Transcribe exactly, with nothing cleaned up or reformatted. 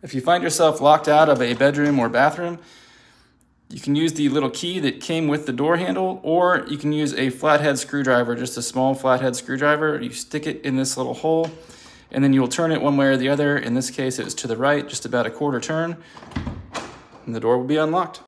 If you find yourself locked out of a bedroom or bathroom, you can use the little key that came with the door handle, or you can use a flathead screwdriver, just a small flathead screwdriver. You stick it in this little hole, and then you'll turn it one way or the other. In this case, it was to the right, just about a quarter turn, and the door will be unlocked.